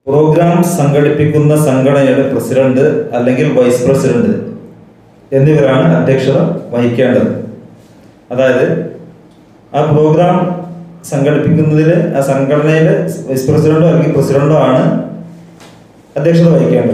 Programme സംഘടിപ്പിക്കുന്ന സംഘടനയുടെ president അല്ലെങ്കിൽ വൈസ് പ്രസിഡന്റ് എന്നിവരാണ് അധ്യക്ഷത വഹിക്കേണ്ടത്. അതായത് ആ പ്രോഗ്രാം സംഘടിപ്പിക്കുന്നതിൽ ആ സംഘടനയിലെ വൈസ് പ്രസിഡന്റോ അല്ലെങ്കിൽ പ്രസിഡന്റോ ആണ് അധ്യക്ഷത വഹിക്കേണ്ടത്.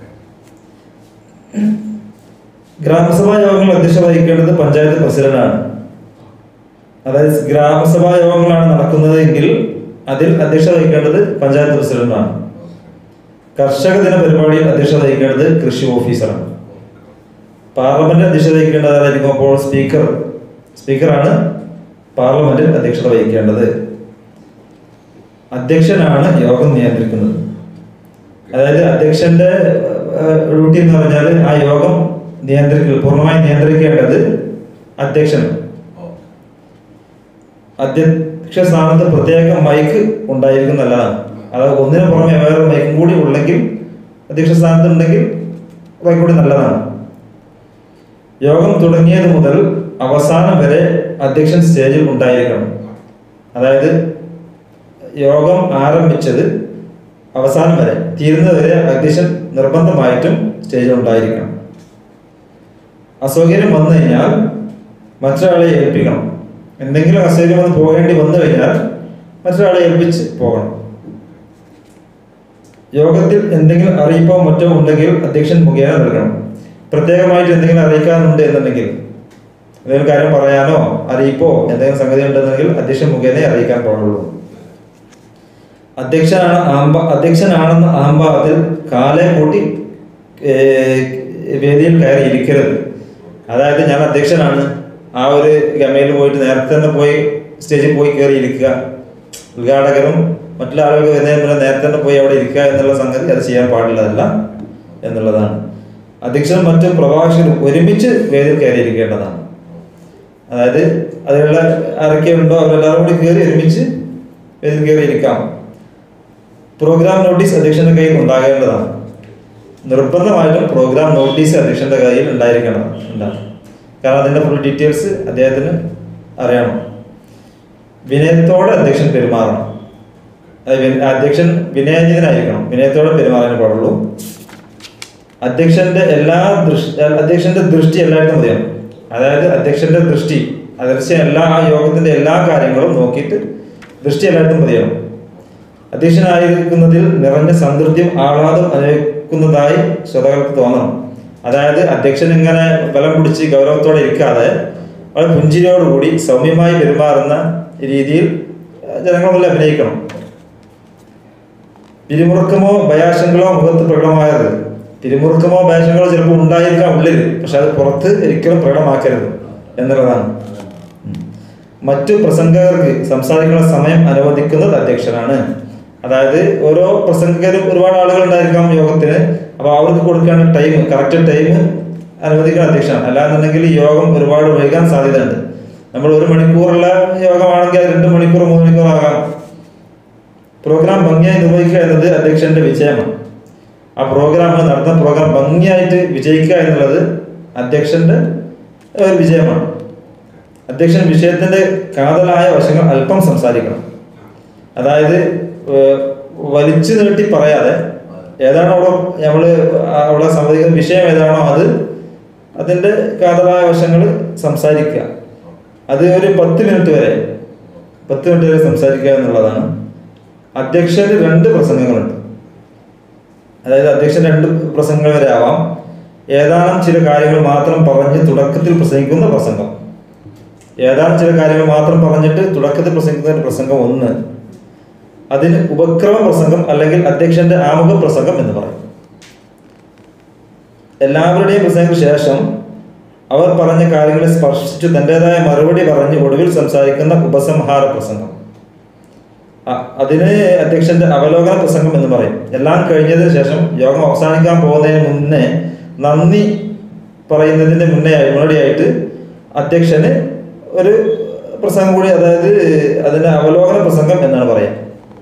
ഗ്രാമസഭാ യോഗങ്ങൾ അധ്യക്ഷത വഹിക്കേണ്ടത് പഞ്ചായത്ത് പ്രസിഡന്റാണ്. അതായത് ഗ്രാമസഭാ യോഗങ്ങളാണ് നടക്കുന്നത് എങ്കിൽ അതിൽ അധ്യക്ഷത വഹിക്കേണ്ടത് പഞ്ചായത്ത് പ്രസിഡന്റാണ്. കർഷക ദിന പരിപാടിയിൽ അധ്യക്ഷത വഹിക്കേണ്ടത് കൃഷി ഓഫീസറാണ്. പാർലമെന്റ് അധ്യക്ഷത വഹിക്കേണ്ടതായിരിക്കും അപ്പോൾ സ്പീക്കറാണ് പാർലമെന്റിൽ അധ്യക്ഷത വഹിക്കേണ്ടത്. അധ്യക്ഷനാണ് യോഗം നിയന്ത്രിക്കുന്നത്. അതായത് അധ്യക്ഷന്റെ ഡ്യൂട്ടി എന്ന് പറഞ്ഞാൽ ആ യോഗം പൂർണ്ണമായി നിയന്ത്രിക്കേണ്ടത് അധ്യക്ഷൻ. അധ്യക്ഷ സ്ഥാനത്ത് പ്രത്യേക മൈക്ക് ഉണ്ടായിരിക്കും നല്ലതാണ്. അത് ഒന്നിനു പുറമെ വേറെ മൈക്കും കൂടി ഉണ്ടെങ്കിൽ അധ്യക്ഷ സ്ഥാനത്ത് ഉണ്ടെങ്കിൽ കുറെ കൂടി നല്ലതാണ്. യോഗം തുടങ്ങിയത് മുതൽ അവസാനം വരെ അധ്യക്ഷൻ സ്റ്റേജിൽ ഉണ്ടായിരിക്കണം. അതായത് യോഗം ആരംഭിച്ചത് അവസാനം വരെ തീരുന്നതുവരെ അധ്യക്ഷൻ നിർബന്ധമായിട്ടും സ്റ്റേജിൽ ഉണ്ടായിരിക്കണം. അസൗകര്യം വന്നു കഴിഞ്ഞാൽ മറ്റൊരാളെ ഏൽപ്പിക്കണം. എന്തെങ്കിലും അസൗകര്യം വന്ന് പോകേണ്ടി വന്നു കഴിഞ്ഞാൽ മറ്റൊരാളെ ഏൽപ്പിച്ച് പോകണം. യോഗത്തിൽ എന്തെങ്കിലും അറിയിപ്പോ മറ്റോ ഉണ്ടെങ്കിൽ അധ്യക്ഷൻ മുഖേന നൽകണം. പ്രത്യേകമായിട്ട് എന്തെങ്കിലും അറിയിക്കാനുണ്ട് എന്നുണ്ടെങ്കിൽ, എന്തെങ്കിലും കാര്യം പറയാനോ അറിയിപ്പോ എന്തെങ്കിലും സംഗതി ഉണ്ടെന്നെങ്കിൽ അധ്യക്ഷൻ മുഖേന അറിയിക്കാൻ പാടുള്ളൂ. അധ്യക്ഷനാണെന്ന അഹംഭാവത്തിൽ കാലേ കൂട്ടി വേദിയിൽ കയറി ഇരിക്കരുത്. അതായത് ഞാൻ അധ്യക്ഷനാണ്, ആ ഒരു ഗമയിൽ പോയിട്ട് നേരത്തെ തന്നെ പോയി സ്റ്റേജിൽ പോയി കയറി ഇരിക്കുക, ഉദ്ഘാടകരും മറ്റുള്ള ആളുകൾ വരുന്നതിന് നേരത്തെ തന്നെ പോയി അവിടെ ഇരിക്കുക എന്നുള്ള സംഗതി അത് ചെയ്യാൻ പാടുള്ളതല്ല എന്നുള്ളതാണ്. അധ്യക്ഷൻ മറ്റു പ്രഭാഷകരും ഒരുമിച്ച് വേദിയിൽ കയറിയിരിക്കേണ്ടതാണ്. അതായത് അതിലുള്ള ആരൊക്കെയുണ്ടോ അവരെല്ലാവരും കൂടി കയറി ഒരുമിച്ച് വേദിയിൽ കയറിയിരിക്കാം. പ്രോഗ്രാം നോട്ടീസ് അധ്യക്ഷന്റെ കയ്യിൽ ഉണ്ടാകേണ്ടതാണ്. നിർബന്ധമായിട്ടും പ്രോഗ്രാം നോട്ടീസ് അധ്യക്ഷന്റെ കയ്യിൽ ഉണ്ടായിരിക്കണം. കാരണം അതിന്റെ ഫുൾ ഡീറ്റെയിൽസ് അദ്ദേഹത്തിന് അറിയണം. വിനയത്തോടെ അധ്യക്ഷൻ പെരുമാറണം. അധ്യക്ഷൻ വിനയജീതനായിരിക്കണം, വിനയത്തോടെ പെരുമാറാൻ പാടുള്ളൂ. അധ്യക്ഷന്റെ ദൃഷ്ടി എല്ലായിടത്തും മതിയാണ്. അതായത് അധ്യക്ഷന്റെ ദൃഷ്ടി ആ യോഗത്തിന്റെ എല്ലാ കാര്യങ്ങളും നോക്കിയിട്ട് ദൃഷ്ടി എല്ലായിടത്തും മതിയാണ്. അധ്യക്ഷനായിരിക്കുന്നതിൽ നിറഞ്ഞ സംതൃപ്തിയും ആഹ്ലാദം അനുഭവിക്കുന്നതായി ശ്രോതാക്കൾക്ക് തോന്നണം. അതായത് അധ്യക്ഷൻ ഇങ്ങനെ ബലം പിടിച്ച് ഗൗരവത്തോടെ ഇരിക്കാതെ വളരെ പുഞ്ചിരിയോടുകൂടി സൗമ്യമായി പെരുമാറുന്ന രീതിയിൽ ജനങ്ങൾ മുന്നിൽ അഭിനയിക്കണം. പിരിമുറുക്കമോ ഭയാശങ്കകളോ മുഖത്ത് പ്രകടമാകരുത്. പിരിമുറുക്കമോ ഭയാശങ്കകളോ ചിലപ്പോൾ ഉണ്ടായിരിക്കാം ഉള്ളിൽ, പക്ഷെ അത് പുറത്ത് ഒരിക്കലും പ്രകടമാക്കരുത് എന്നുള്ളതാണ്. മറ്റു പ്രസംഗകർക്ക് സംസാരിക്കുന്ന സമയം അനുവദിക്കുന്നത് അധ്യക്ഷനാണ്. അതായത് ഓരോ പ്രസംഗകരും ഒരുപാട് ആളുകൾ ഉണ്ടായിരിക്കാം യോഗത്തിന്. അപ്പൊ അവർക്ക് കൊടുക്കേണ്ട ടൈം, കറക്റ്റ് ടൈം അനുവദിക്കുന്ന അധ്യക്ഷനാണ്. അല്ലാന്നുണ്ടെങ്കിൽ ഈ യോഗം ഒരുപാട് വൈകാൻ സാധ്യതയുണ്ട്. നമ്മൾ 1 മണിക്കൂറുള്ള യോഗമാണെങ്കിൽ അത് 2 മണിക്കൂർ 3 മണിക്കൂർ ആകാം. പ്രോഗ്രാം ഭംഗിയായി നിർവഹിക്കുക എന്നത് അധ്യക്ഷന്റെ വിജയമാണ്. ആ നടത്തുന്ന പ്രോഗ്രാം ഭംഗിയായിട്ട് വിജയിക്കുക എന്നുള്ളത് അധ്യക്ഷന്റെ ഒരു വിജയമാണ്. അധ്യക്ഷൻ വിഷയത്തിന്റെ കാതലായ വശങ്ങൾ അല്പം സംസാരിക്കണം. അതായത് വലിച്ചു നീട്ടി പറയാതെ ഏതാണോ അവിടെ സംവദിക്കുന്ന വിഷയം ഏതാണോ അതിന്റെ കാതലായ വശങ്ങൾ സംസാരിക്കുക. അത് ഒരു 10 മിനിറ്റ് വരെ സംസാരിക്കുക എന്നുള്ളതാണ്. അധ്യക്ഷന് 2 പ്രസംഗങ്ങളുണ്ട്. അതായത് അധ്യക്ഷൻ 2 പ്രസംഗങ്ങൾ വരെ ആവാം. ഏതാനും ചില കാര്യങ്ങൾ മാത്രം പറഞ്ഞ് തുടക്കത്തിൽ പ്രസംഗിക്കുന്ന പ്രസംഗം, ഏതാനും ചില കാര്യങ്ങൾ മാത്രം പറഞ്ഞിട്ട് തുടക്കത്തിൽ പ്രസംഗിക്കുന്ന പ്രസംഗം 1. അതിന് ഉപക്രമ പ്രസംഗം അല്ലെങ്കിൽ അധ്യക്ഷന്റെ ആമുഖ പ്രസംഗം എന്ന് പറയും. എല്ലാവരുടെയും പ്രസംഗത്തിന് ശേഷം അവർ പറഞ്ഞ കാര്യങ്ങളെ സ്പർശിച്ച് തൻ്റെതായ മറുപടി പറഞ്ഞ് ഒടുവിൽ സംസാരിക്കുന്ന ഉപസംഹാര പ്രസംഗം, അതിന് അധ്യക്ഷന്റെ അവലോകന പ്രസംഗം എന്ന് പറയും. എല്ലാം കഴിഞ്ഞതിന് ശേഷം യോഗം അവസാനിക്കാൻ പോകുന്നതിന് മുന്നേ നന്ദി പറയുന്നതിന്റെ മുന്നോടിയായിട്ട് അധ്യക്ഷന് ഒരു പ്രസംഗം കൂടി, അതായത് അതിന്റെ അവലോകന പ്രസംഗം എന്നാണ് പറയുക.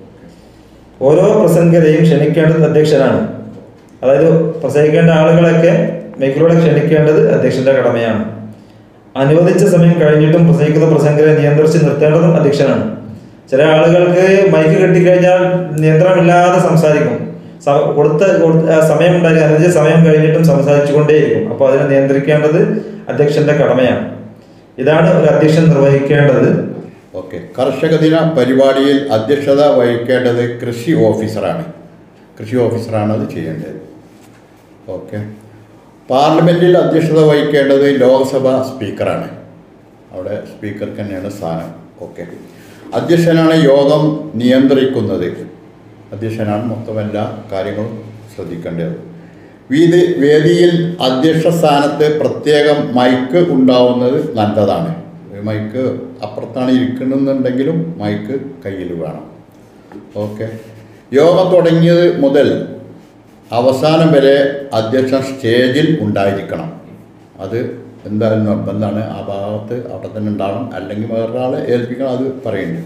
ഓരോ പ്രസംഗരെയും ക്ഷണിക്കേണ്ടത് അധ്യക്ഷനാണ്. അതായത് പ്രസംഗിക്കേണ്ട ആളുകളൊക്കെ മൈക്കിലൂടെ ക്ഷണിക്കേണ്ടത് അധ്യക്ഷന്റെ കടമയാണ്. അനുവദിച്ച സമയം കഴിഞ്ഞിട്ടും പ്രസംഗിക്കുന്ന പ്രസംഗരെ നിയന്ത്രിച്ച് നിർത്തേണ്ടതും അധ്യക്ഷനാണ്. ചില ആളുകൾക്ക് മൈക്ക് കെട്ടിക്കഴിഞ്ഞാൽ നിയന്ത്രണമില്ലാതെ സംസാരിക്കും. കൊടുത്ത സമയം ഉണ്ടായിരിക്കും, അനുവദിച്ച സമയം കഴിഞ്ഞിട്ടും സംസാരിച്ചുകൊണ്ടേയിരിക്കും. അപ്പോൾ അതിനെ നിയന്ത്രിക്കേണ്ടത് അധ്യക്ഷന്റെ കടമയാണ്. ഇതാണ് ഒരു അധ്യക്ഷൻ നിർവഹിക്കേണ്ടത്. ഓക്കെ. കർഷക ദിന പരിപാടിയിൽ അധ്യക്ഷത വഹിക്കേണ്ടത് കൃഷി ഓഫീസറാണ്. കൃഷി ഓഫീസറാണ് അത് ചെയ്യേണ്ടത്. ഓക്കെ. പാർലമെൻറ്റിൽ അധ്യക്ഷത വഹിക്കേണ്ടത് ലോക്സഭാ സ്പീക്കറാണ്. അവിടെ സ്പീക്കർക്ക് തന്നെയാണ് സ്ഥാനം. ഓക്കെ. അധ്യക്ഷനാണ് യോഗം നിയന്ത്രിക്കുന്നത്. അധ്യക്ഷനാണ് മൊത്തം എല്ലാ കാര്യങ്ങളും ശ്രദ്ധിക്കേണ്ടത്. വേദിയിൽ അധ്യക്ഷ സ്ഥാനത്ത് പ്രത്യേകം മൈക്ക് ഉണ്ടാവുന്നത് നല്ലതാണ്. മൈക്ക് അപ്പുറത്താണ് ഇരിക്കണമെന്നുണ്ടെങ്കിലും മൈക്ക് കയ്യിൽ വേണം. ഓക്കെ. യോഗം തുടങ്ങിയത് മുതൽ അവസാനം വരെ അധ്യക്ഷൻ സ്റ്റേജിൽ ഉണ്ടായിരിക്കണം. അത് എന്തായാലും നിർബന്ധമാണ്. ആ ഭാഗത്ത് അവിടെ തന്നെ ഉണ്ടാവണം, അല്ലെങ്കിൽ വേറൊരാളെ ഏൽപ്പിക്കണം. അത് പറയുന്നുണ്ട്.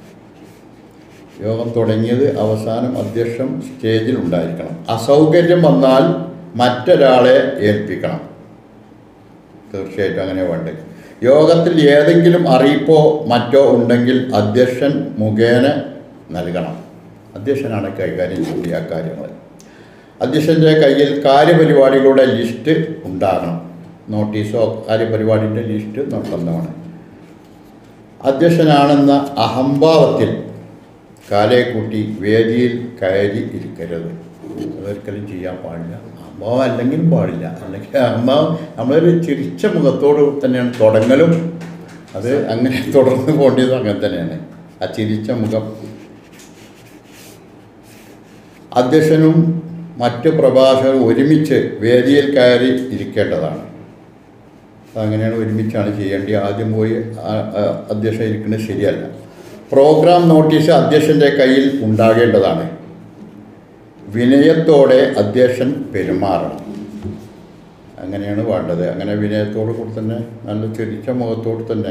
യോഗം തുടങ്ങിയത് അവസാനം അധ്യക്ഷൻ സ്റ്റേജിൽ ഉണ്ടായിരിക്കണം. അസൗകര്യം വന്നാൽ മറ്റൊരാളെ ഏൽപ്പിക്കണം. തീർച്ചയായിട്ടും അങ്ങനെ വേണ്ടത്. യോഗത്തിൽ ഏതെങ്കിലും അറിയിപ്പോ മറ്റോ ഉണ്ടെങ്കിൽ അധ്യക്ഷൻ മുഖേന നൽകണം. അധ്യക്ഷനാണ് കൈകാര്യം ചെയ്യേണ്ട ആ കാര്യങ്ങൾ. അധ്യക്ഷൻ്റെ കയ്യിൽ കാര്യപരിപാടികളുടെ ലിസ്റ്റ് ഉണ്ടാകണം. നോട്ടീസോ കാര്യപരിപാടിൻ്റെ ലിസ്റ്റ് നിർബന്ധമാണ്. അധ്യക്ഷനാണെന്ന അഹംഭാവത്തിൽ കാലേ കൂട്ടി വേദിയിൽ കയറി ഇരിക്കരുത്. അതൊരിക്കലും ചെയ്യാൻ പാടില്ല. അഹംഭാവം അല്ലെങ്കിലും പാടില്ല. അല്ലെങ്കിൽ അഹംഭാവം നമ്മളൊരു ചിരിച്ച മുഖത്തോട് തന്നെയാണ് തുടങ്ങലും. അത് അങ്ങനെ തുടർന്ന് പോകേണ്ടത് അങ്ങനെ തന്നെയാണ്. ആ ചിരിച്ച മുഖം. അധ്യക്ഷനും മറ്റ് പ്രഭാഷകരും ഒരുമിച്ച് വേദിയിൽ കയറി ഇരിക്കേണ്ടതാണ്. അതങ്ങനെയാണ്, ഒരുമിച്ചാണ് ചെയ്യേണ്ടത്. ആദ്യം പോയി അധ്യക്ഷൻ ഇരിക്കുന്നത് ശരിയല്ല. പ്രോഗ്രാം നോട്ടീസ് അധ്യക്ഷൻ്റെ കയ്യിൽ ഉണ്ടാകേണ്ടതാണ്. വിനയത്തോടെ അധ്യക്ഷൻ പെരുമാറണം. അങ്ങനെയാണ് വേണ്ടത്. അങ്ങനെ വിനയത്തോടു കൂടി തന്നെ, നല്ല ചിരിച്ച മുഖത്തോട് തന്നെ.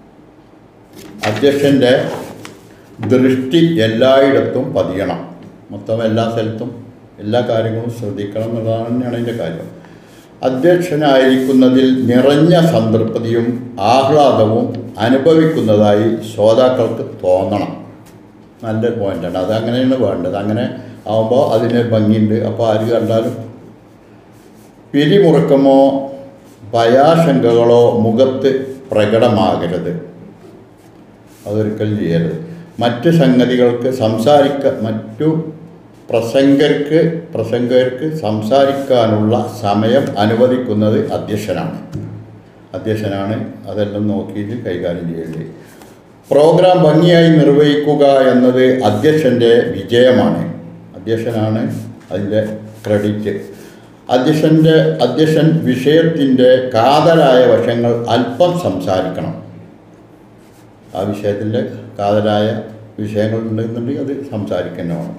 അധ്യക്ഷൻ്റെ ദൃഷ്ടി എല്ലായിടത്തും പതിയണം. മൊത്തം എല്ലാ സ്ഥലത്തും എല്ലാ കാര്യങ്ങളും ശ്രദ്ധിക്കണം എന്നുള്ളതാണ് തന്നെയാണ് അതിൻ്റെ കാര്യം. അധ്യക്ഷനായിരിക്കുന്നതിൽ നിറഞ്ഞ സംതൃപ്തിയും ആഹ്ലാദവും അനുഭവിക്കുന്നതായി ശ്രോതാക്കൾക്ക് തോന്നണം. നല്ലൊരു പോയിൻ്റാണ്. അത് അങ്ങനെയാണ് വേണ്ടത്. അങ്ങനെ ആകുമ്പോൾ അതിന് ഭംഗിയുണ്ട്. അപ്പോൾ ആര് കണ്ടാലും പിരിമുറുക്കമോ ഭയാശങ്കകളോ മുഖത്ത് പ്രകടമാകരുത്. അതൊരിക്കലും ചെയ്യരുത്. മറ്റ് സംഗതികൾക്ക് മറ്റു പ്രസംഗകർക്ക് സംസാരിക്കാനുള്ള സമയം അനുവദിക്കുന്നത് അധ്യക്ഷനാണ് അതെല്ലാം നോക്കിയിട്ട് കൈകാര്യം ചെയ്യേണ്ടത്. പ്രോഗ്രാം ഭംഗിയായി നിർവഹിക്കുക എന്നത് അധ്യക്ഷൻ്റെ വിജയമാണ്. അധ്യക്ഷനാണ് അതിൻ്റെ ക്രെഡിറ്റ്. അധ്യക്ഷൻ വിഷയത്തിൻ്റെ കാതലായ വശങ്ങൾ അല്പം സംസാരിക്കണം. ആ വിഷയത്തിൻ്റെ കാതലായ വിഷയങ്ങൾ ഉണ്ടെന്നുണ്ടെങ്കിൽ അത് സംസാരിക്കുന്നതാണ്.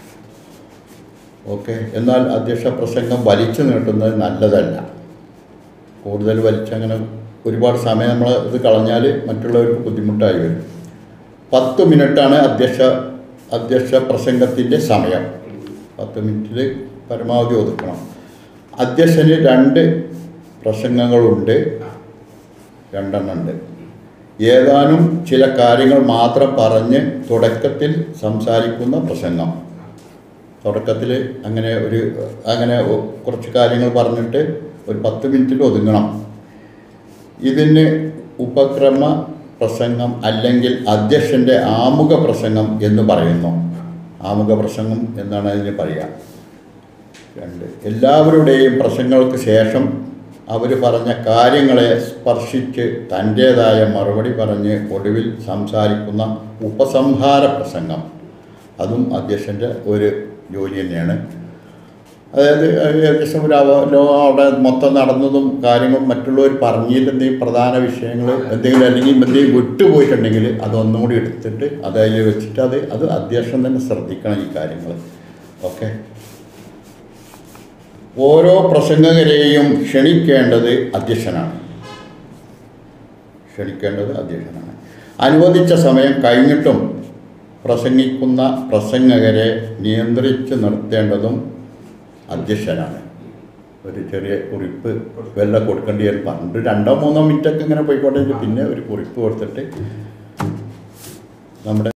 ഓക്കെ. എന്നാൽ അധ്യക്ഷ പ്രസംഗം വലിച്ചു നീട്ടുന്നത് നല്ലതല്ല. കൂടുതൽ വലിച്ചങ്ങനെ ഒരുപാട് സമയം നമ്മൾ ഇത് കളഞ്ഞാൽ മറ്റുള്ളവർക്ക് ബുദ്ധിമുട്ടായി വരും. 10 മിനിറ്റാണ് അധ്യക്ഷ പ്രസംഗത്തിൻ്റെ സമയം. 10 മിനിറ്റിൽ പരമാവധി ഒതുക്കണം. അധ്യക്ഷന് 2 പ്രസംഗങ്ങളുണ്ട്, 2 എണ്ണം ഉണ്ട്. ഏതാനും ചില കാര്യങ്ങൾ മാത്രം പറഞ്ഞ് തുടക്കത്തിൽ സംസാരിക്കുന്ന പ്രസംഗം. തുടക്കത്തിൽ അങ്ങനെ കുറച്ച് കാര്യങ്ങൾ പറഞ്ഞിട്ട് ഒരു 10 മിനിറ്റിൽ ഒതുങ്ങണം. ഇതിന് ഉപക്രമ പ്രസംഗം അല്ലെങ്കിൽ അധ്യക്ഷൻ്റെ ആമുഖ പ്രസംഗം എന്ന് പറയുന്നു. ആമുഖ പ്രസംഗം എന്നാണ് അതിന് പറയുക. 2 എല്ലാവരുടെയും പ്രസംഗങ്ങൾക്ക് ശേഷം അവർ പറഞ്ഞ കാര്യങ്ങളെ സ്പർശിച്ച് തൻ്റേതായ മറുപടി പറഞ്ഞ് ഒടുവിൽ സംസാരിക്കുന്ന ഉപസംഹാര പ്രസംഗം. അതും അധ്യക്ഷൻ്റെ ഒരു ജോലി തന്നെയാണ്. അതായത് ഏകദേശം അവിടെ മൊത്തം നടന്നതും കാര്യങ്ങളും മറ്റുള്ളവർ പറഞ്ഞില്ലെന്തെങ്കിലും പ്രധാന വിഷയങ്ങൾ എന്തെങ്കിലും വിട്ടുപോയിട്ടുണ്ടെങ്കിൽ അതൊന്നും കൂടി എടുത്തിട്ട് അതിൽ വെച്ചിട്ട് അത് അധ്യക്ഷൻ തന്നെ ശ്രദ്ധിക്കണം ഈ കാര്യങ്ങൾ. ഓക്കെ. ഓരോ പ്രസംഗകരെയും ക്ഷണിക്കേണ്ടത് അധ്യക്ഷനാണ്. അനുവദിച്ച സമയം കഴിഞ്ഞിട്ടും പ്രസംഗിക്കുന്ന പ്രസംഗകരെ നിയന്ത്രിച്ച് നിർത്തേണ്ടതും അധ്യക്ഷനാണ്. ഒരു ചെറിയ കുറിപ്പ് കൊടുക്കേണ്ടി വരും. പണ്ട് 2-3 മിനിറ്റൊക്കെ ഇങ്ങനെ പോയിക്കോട്ടെ, പിന്നെ ഒരു കുറിപ്പ് കൊടുത്തിട്ട് നമ്മുടെ